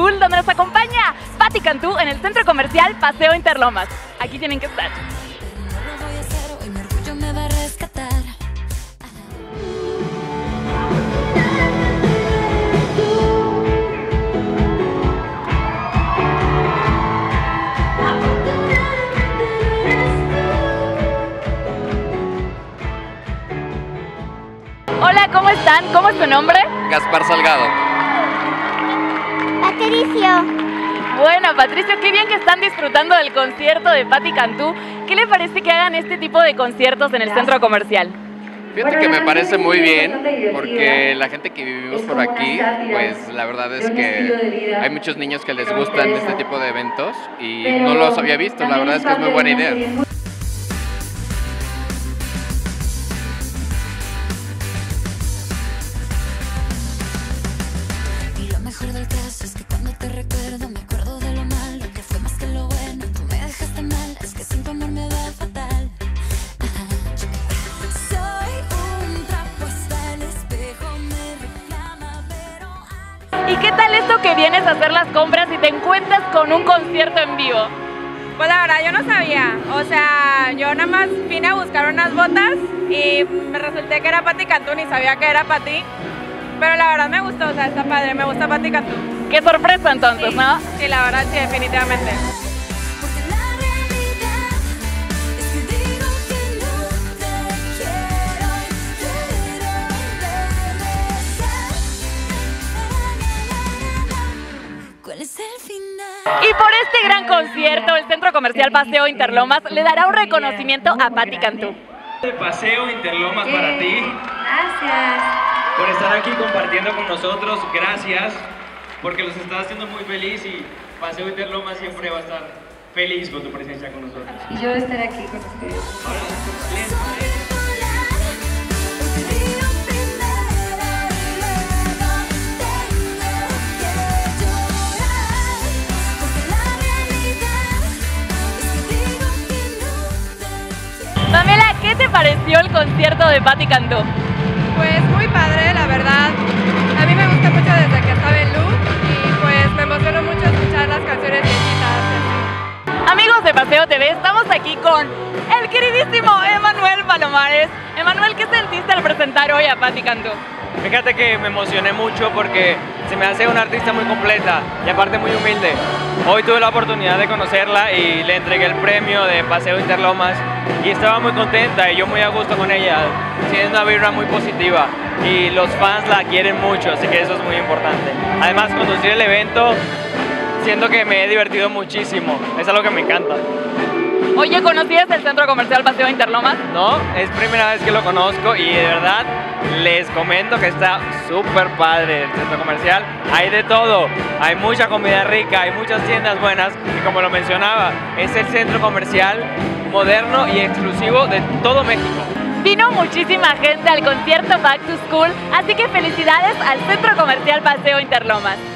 School, donde nos acompaña Patti Cantú en el centro comercial Paseo Interlomas. Aquí tienen que estar. Hola, ¿cómo están? ¿Cómo es tu nombre? Gaspar Salgado. Patricio. Bueno, Patricio, qué bien que están disfrutando del concierto de Patti Cantú. ¿Qué le parece que hagan este tipo de conciertos en el centro comercial? Fíjate que me parece muy bien, porque la gente que vivimos por aquí, pues la verdad es que hay muchos niños que les gustan este tipo de eventos y no los había visto, la verdad es que es muy buena idea. Mejor del caso es que cuando te recuerdo me acuerdo de lo malo que fue más que lo bueno. Tú me dejaste mal, es que sin tu amor me va fatal. Soy un trapo, hasta el espejo me reclama, pero... ¿Y qué tal esto que vienes a hacer las compras y te encuentras con un concierto en vivo? Pues la verdad yo no sabía, o sea, yo nada más vine a buscar unas botas y me resulté que era Patti Cantú, ni sabía que era Patti. Pero la verdad me gustó, o sea, está padre, me gusta Patti Cantú. Qué sorpresa entonces, Sí, ¿no? sí, la verdad sí, definitivamente. Porque la realidad es que digo que no te quiero y quiero regresar. ¿Cuál es el final? Y por este gran concierto, el Centro Comercial Paseo Interlomas le dará un reconocimiento a Patti Cantú. De Paseo Interlomas para ti. Gracias. Por estar aquí compartiendo con nosotros, gracias, porque los estás haciendo muy feliz y Paseo Interlomas siempre va a estar feliz con tu presencia con nosotros. Y yo estaré aquí con ustedes. Pamela, ¿qué te pareció el concierto de Patti Cantú? Pues muy padre, la verdad. A mí me gusta mucho desde que estaba en Loop y pues me emocionó mucho escuchar las canciones viejitas. Amigos de Paseo TV, estamos aquí con el queridísimo Emanuel Palomares. Emanuel, ¿qué sentiste al presentar hoy a Patti Cantú? Fíjate que me emocioné mucho porque se me hace una artista muy completa y aparte muy humilde. Hoy tuve la oportunidad de conocerla y le entregué el premio de Paseo Interlomas y estaba muy contenta y yo muy a gusto con ella, tiene una vibra muy positiva y los fans la quieren mucho, así que eso es muy importante. Además, conducir el evento, siento que me he divertido muchísimo, es algo que me encanta. Oye, ¿conocías el Centro Comercial Paseo Interlomas? No, es primera vez que lo conozco y de verdad les comento que está súper padre el centro comercial. Hay de todo, hay mucha comida rica, hay muchas tiendas buenas y como lo mencionaba, es el centro comercial moderno y exclusivo de todo México. Vino muchísima gente al concierto Back to School, así que felicidades al Centro Comercial Paseo Interlomas.